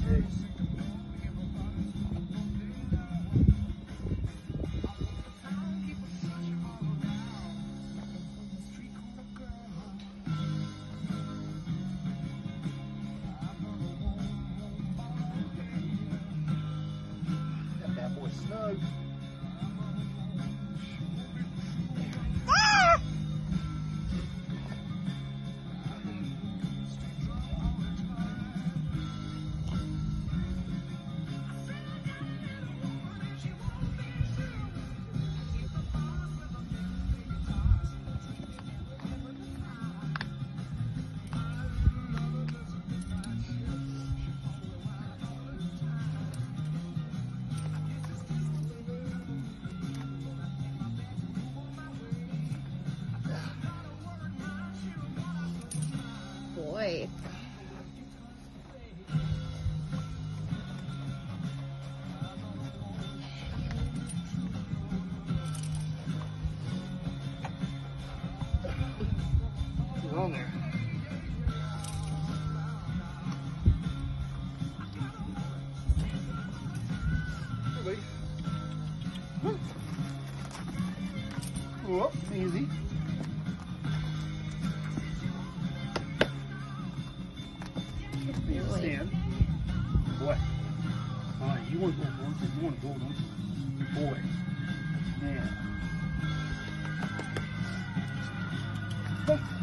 Got that boy snug. Boy. He's on there. Hey, buddy. Whoop, easy. Really? Stand. Boy. You want to go, don't you? You want to go, don't you? Boy. Yeah. Hey.